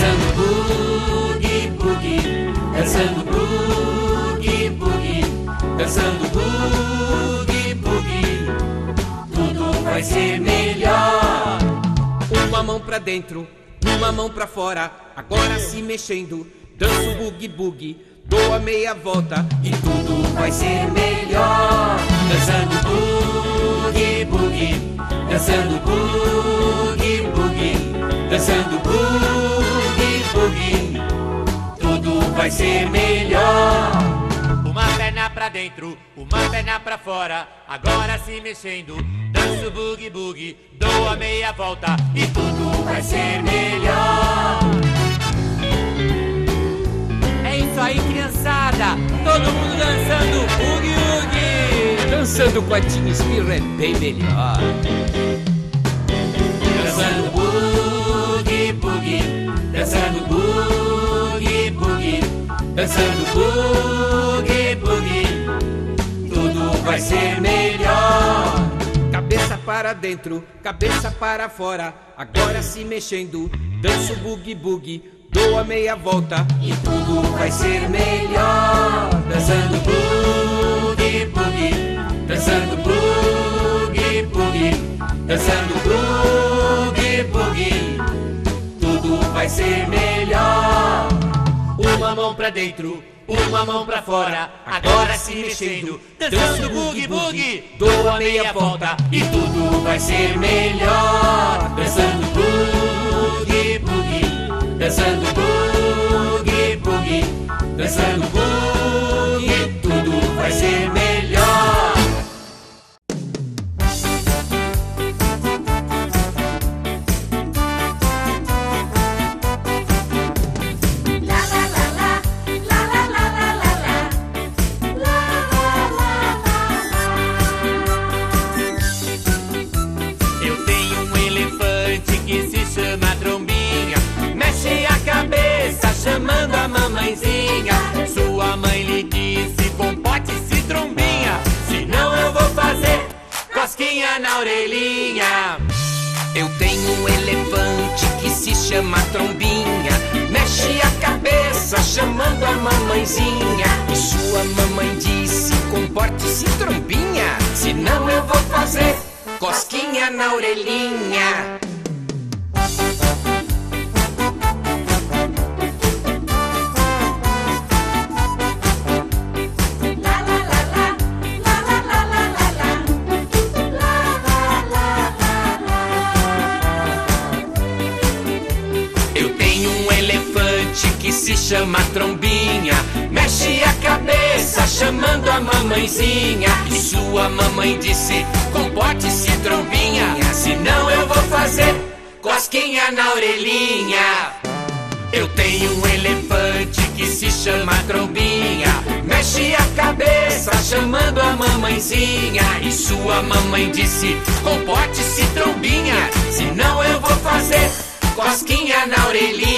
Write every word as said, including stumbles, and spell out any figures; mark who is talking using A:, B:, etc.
A: dançando boogie, boogie, dançando boogie, boogie, dançando boogie, boogie, tudo vai ser melhor. Uma mão pra dentro, uma mão pra fora, agora se mexendo, danço boogie, boogie, dou a meia volta e tudo vai ser melhor. Dançando boogie, boogie, dançando boogie, boogie, dançando boogie, boogie, tudo vai ser melhor.
B: Uma perna pra dentro, uma perna pra fora, agora se mexendo, danço boogie, boogie, dou a meia volta e tudo vai ser melhor. É isso aí, criançada, todo mundo dançando boogie, boogie.
A: Dançando com a Team Espirro é bem melhor. Dançando boogie, boogie, dançando boogie, boogie, dançando boogie, boogie, tudo vai ser melhor. Cabeça para dentro, cabeça para fora, agora se mexendo, danço boogie, boogie, dou a meia volta e tudo vai ser melhor. Dançando boogie, boogie, dançando boogie, boogie, dançando boogie, boogie, tudo vai ser melhor.
B: Uma mão pra dentro, uma mão pra fora, agora se mexendo, dançando boogie, boogie, dou a meia volta e tudo vai ser melhor.
A: Dançando boogie, boogie, dançando boogie, boogie, dançando boogie, tudo vai ser melhor.
B: Eu tenho um elefante que se chama Trombinha, mexe a cabeça chamando a mamãezinha. Sua mãe lhe disse, comporte-se, Trombinha, senão eu vou fazer cosquinha na orelhinha.
C: Eu tenho um elefante que se chama Trombinha, mexe a cabeça chamando a mamãezinha. E sua mamãe disse, comporte-se, Trombinha, senão eu vou fazer cosquinha na orelhinha. Eu tenho um elefante que se chama Trombinha, mexe a cabeça chamando a mamãezinha. E sua mamãe disse, comporte-se, Trombinha, senão eu vou fazer cosquinha na orelhinha. Eu tenho um elefante que se chama Trombinha, mexe a cabeça chamando a mamãezinha. E sua mamãe disse, comporte-se, Trombinha, senão eu vou fazer cosquinha na orelhinha.